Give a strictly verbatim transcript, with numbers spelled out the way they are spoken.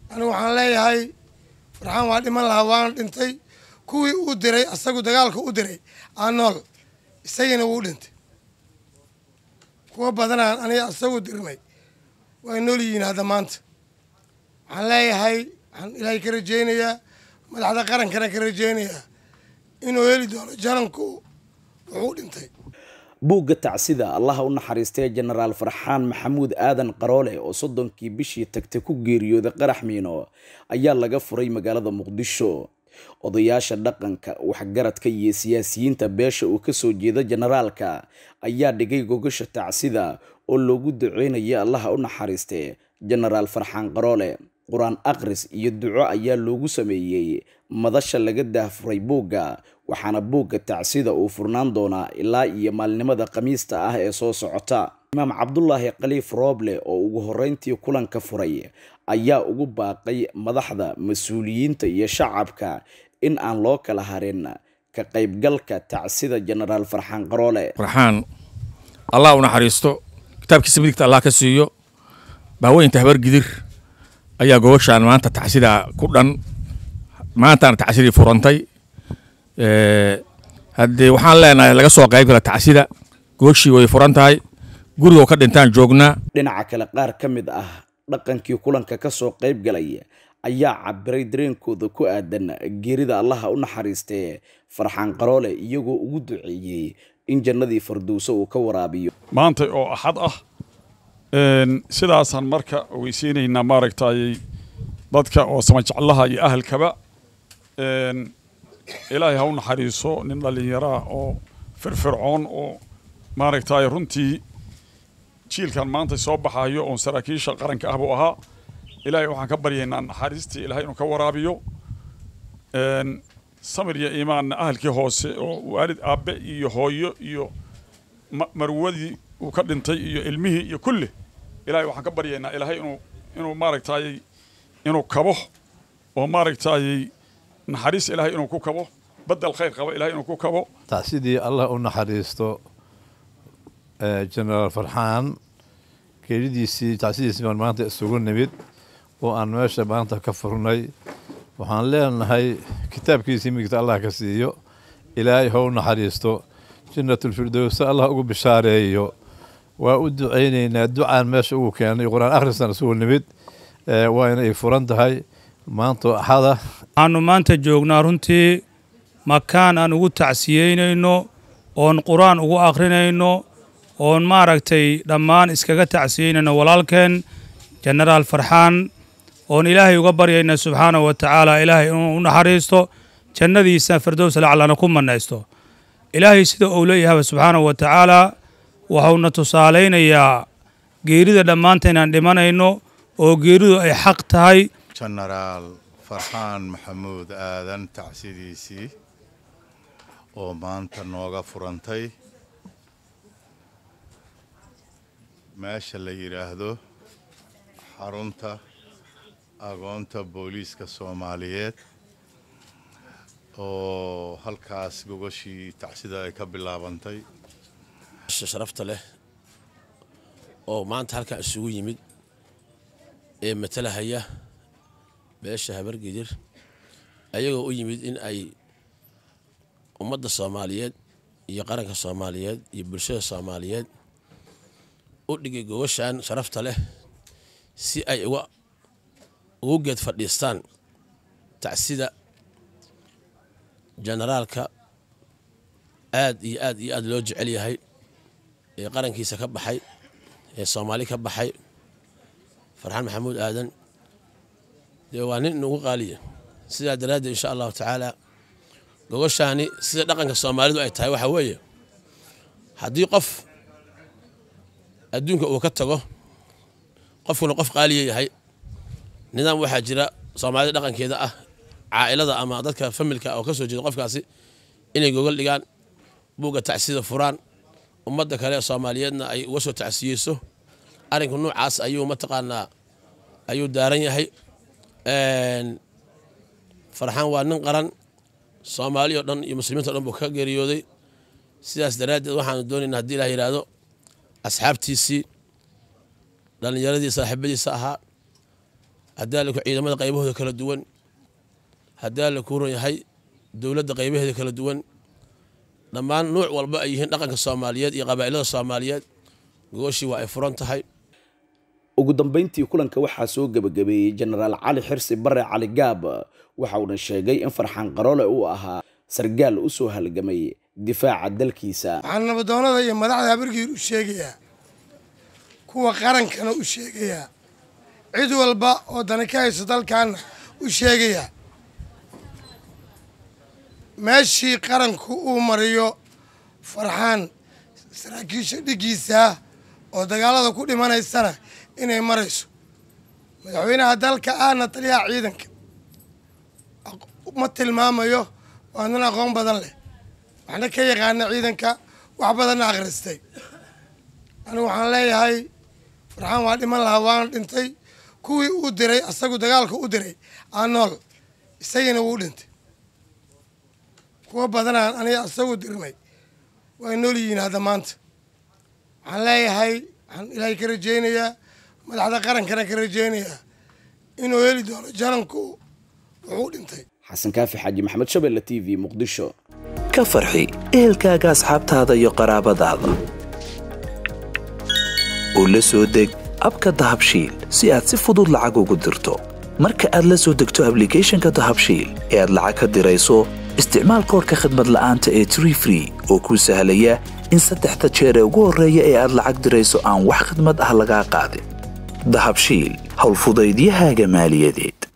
أنا وحنا لي هاي فرحان واحد من الهوان دنتي كوي ودري أسقو دجالك ودري أنول سينا ودنت كوا بدنا أنا أسقو درمي وينولين هذا مانت وحنا لي هاي عن إلهي كرجينيا ما هذا قرن كنا كرجينيا إنه يلي دور جانكو وودنتي buugga tacsida allaha u naxariistay Generaal Farxaan Maxamuud Aadan Qaroole oo soddonkii bishii tagtay ku geeriyooday qarax miino ayaa laga furay magaalada Muqdisho odayaasha dhaqanka waxgaradka iyo siyaasiyiinta beesha uu ka soo jeeda generaalka ayaa dhigay gogasha tacsida oo loogu duceynayay allaha u naxariistay Generaal Farxaan Qaroole quraan aqris iyo duco ayaa loogu sameeyay madasha laga daafuray buugga waxaana buugga tacsida uu furnaan doonaa ilaa iyo maalinimada khamiista ah ee soo socota imaam Cabdullaahi Khaliif Rooble oo ugu horeyntii kulanka furay ayaa ugu baaqay madaxda mas'uuliyiinta iyo shacabka in aan loo kala harin ka qaybgalka tacsida Generaal Farxaan Qaroole Farxaan Allah u naxariisto kitaabkiisa midigta Allah ka siiyo baaweynta habar gidir ayaa goboshaan maanta tacsida ku dhan maanta tacsidii furantay ee hadii waxaan leenahay laga soo qayb gala tacsida gooshii way furan tahay guriga ka dhintaan joognaa dhinaca kale qaar ka mid ah dhaqankii kulanka ka soo qayb galay ayaa cabiray dareenkooda ku aadan geerida Allah u naxariistay Farxaan Qaroole iyagoo ugu duceeyay in jannadii Firdawsa uu ka waraabiyo maanta oo axad ah een sidaasan marka weysiinayna maaragtay dadka oo samajaclaha iyo ahalkaba een ilaahay ha u naxariiso nin dhalinyaro oo firfircoon oo maaragtay runtii jiilkan maanta soo baxayo oo saraakiisha qaranka ah buu ahaa ilaahay waxaan ka baryaynaa naxariistii ilaahay inuu ka waraabiyo een samir iyo iimaan ahalkii hoose oo waalid aabe iyo hooyo iyo marwadii uu ka dhintay iyo ilmihii iyo kulli ilaahay waxaan ka baryaynaa ilaahay inuu inuu maaragtay inuu kabo oo maaragtay naxariis ilaahay inuu ku kabo badal khayr qabo ilaahay inuu ku kabo tacsidii Allah u naxariisto ee Generaal Farxaan geeridiisii tacsidiisii baan maanta isugu nimid oo aan meesha maanta ka furnay waxaan leenahay kitaabkiisii midigta Allah ka siiyo ilaahay ha u naxariisto jannatul firdaws Allah ugu bishaareeyo waa u duceynaynaa ducaan meesha ugu keenay quraan akhrisan isugu nimid ee waa inay furan tahay maanta axada aanu maanta joognaa runtii makaan aan ugu tacsiyeynayno oon quraan ugu akhrinayno oon maaragtay dhammaan iskaga tacsiyeynayno walaalkeen Generaal Farxaan oon ilaahay uga baryayna subxaanahu wa tacaala ilaahay inuu u naxariisto jannadiisa Firdawsa lacalana ku manaysto ilaahay sida uu leeyahay subxaanahu wa tacaala waxauna tusaaleynayaa geerida dhammaanteen aan dhimanayno oo geeridu ay xaq tahay Generaal Farxaan Maxamuud Aadan tacsidiisii oo maanta nooga furantay meesha la yiraahdo xarunta agoonta booliiska Soomaaliyeed oo halkaas gogashii tacsida ay ka bilaabantay sharafta leh oo maanta halka isugu yimid ee matalahaya beesha habar gidir ayagoo u yimid in ay ummadda Soomaaliyeed iyo qaranka Soomaaliyeed iyo bulshada Soomaaliyeed u dhigay gogashan sharafta leh si ay uga ugu geed fadhiistaan tacsida generaalka aad iyo aad iyo aad loo jecel yahay ee qarankiisa ka baxay ee Soomaali ka baxay Farxaan Maxamuud Aadan deewaanin ugu qaaliya sida daraadda insha Allah taala gogoshaani sida dhaqanka Soomaalidu ay tahay waxa weeye hadii qof adduunka uu ka tago qofkuna qof qaaliya yahay nidaam waxa jira Soomaalida dhaqankeeda ah caa'ilada ama dadka familka oo ka soo jeeda qofkaasi inay gogol dhigaan buuga tacsida furaan ummadda kale Soomaaliyeedna ay uga soo tacsiyeyso arinku noocaas ayuu mataqaanaa ayuu daaran yahay een Farxaan waa nin qaran Soomaali oo dhan iyo muslimiinta dhan buu ka geeriyooday sidaas daraaddeed waxaan doonaynaa hadii Ilaahay yiraahdo asxaabtiisii dhalinyaradii saaxiibadiisa ahaa haddaa la ku ciidamada qaybahooda kala duwan haddaa la ku ron yahay dowladda qaybaheeda kala duwan dhammaan nuuc walba ay yihiin dhaqanka Soomaaliyeed iyo qabaa'ilada Soomaaliyeed gogoshii waa ay furan tahay. ugu dambeyntii kulanka waxaa soo gabagabeeyay Generaal Cali Xirsi Barre Cali Gaab waxa uu sheegay in Farxaan Qaroole uu ahaa sargaal u soo halgamay difaaca dalkiisa. waxaan nabadoonada iyo madaxda habarkiir u sheegayaa kuwa qarankana u sheegayaa cid walba oo dani ka hayso dalkaana u sheegayaa meeshii qaranku uu mariyo Farxaan saraakiisha dhigiisa oo dagaalada ku dhimanaysana inay marayso madaxweynaha dalka aana taliyaha ciidanka ma tilmaamayo waa nin aqoon badan leh waxna ka yaqaana ciidanka wax badanna akhristay anigu waxaan leeyahay Farxaan waa dhiman lahaa waana dhintay kuwii uu diray asagu dagaalka u diray aan nool isagana wuu dhintay kuwa badanaan aniga asagu dirnay way nool yihiin hadda maanta waxaan leeyahay waxaan ilaahay ka rajaynayaa madaxda qarankana ka rajaynayaa inuu heli doono jananku wuxuu dhintay. xasan kaafi xaaji maxamed Shabeelle T V Muqdisho. ka farxi ehelkaaga asxaabtaada iyo qaraabadaada oo la soo deg abka dahabshiil si aad si fudud lacag ugu dirto marka aad la soo degto applicationka dahabshiil ee aad lacag ka dirayso isticmaal koodka khidmad la'aanta ee Tree Free oo kuu sahlaya in saddexda jeer ee ugu horreeya ee aad lacag dirayso aan wax khidmad ah laga qaadin. dahabshiil hawl fudaydiyahaaga maaliyadeed.